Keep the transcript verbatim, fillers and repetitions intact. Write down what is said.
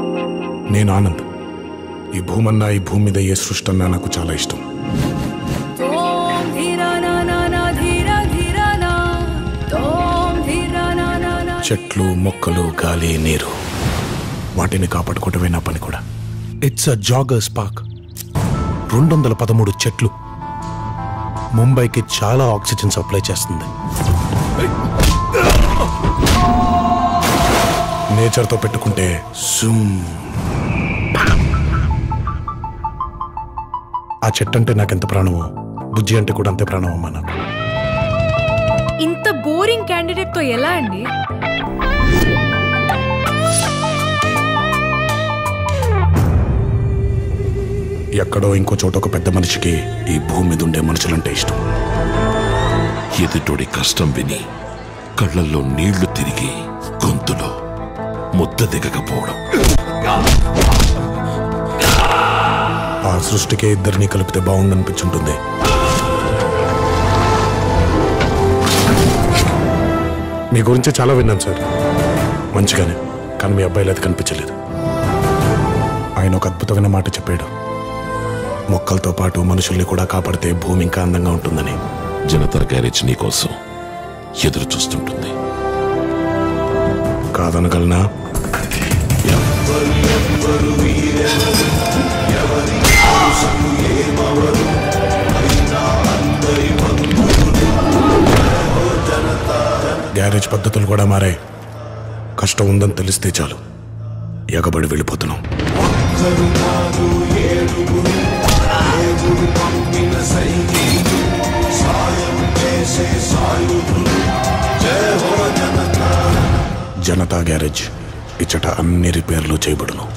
నేను ఆనంద్. ఈ భూమన్నా, ఈ భూమి మీద ఏ సృష్టి అన్నా నాకు చాలా ఇష్టం. చెట్లు, మొక్కలు, గాలి, నీరు, వాటిని కాపాడుకోవటమే నా పని కూడా. It's a joggers park. రెండు వందల పదమూడు చెట్లు ముంబైకి చాలా ఆక్సిజన్ సప్లై చేస్తుంది. నేచర్తో పెట్టుకుంటే జూమ్. ఆ చెట్టు అంటే నాకెంత ప్రాణమో, బుజ్జి అంటే కూడా అంతే ప్రాణం అమ్మా నాకు. ఇంత బోరింగ్ క్యాండిడేట్ తో ఎలా అండి? ఎక్కడో ఇంకో చోట ఒక పెద్ద మనిషికి ఈ భూమి మీద ఉండే మనుషులంటే ఇష్టం. ఎదుటోడి కష్టం విని కళ్ళల్లో నీళ్లు తిరిగి గొంతులో ముద్ద దిగకపోవడం. ఆ సృష్టికే ఇద్దరిని కలిపితే బాగుండనిపించుంటుంది. మీ గురించి చాలా విన్నాను సార్, మంచిగానే. కానీ మీ అబ్బాయిలు అది కనిపించలేదు. ఆయన ఒక అద్భుతమైన మాట చెప్పాడు, మొక్కలతో పాటు మనుషుల్ని కూడా కాపాడితే భూమి ఇంకా అందంగా ఉంటుందని. జనతా గ్యారేజ్ నీ కోసం ఎదురు చూస్తుంటుంది. కాదనగలనా? గ్యారేజ్ పద్ధతులు కూడా మారాయి. కష్టం ఉందని తెలిస్తే చాలు ఎగబడి వెళ్ళిపోతున్నాం. జనతా గ్యారేజ్ ఇచ్చట అన్ని రిపేర్లు చేయబడును.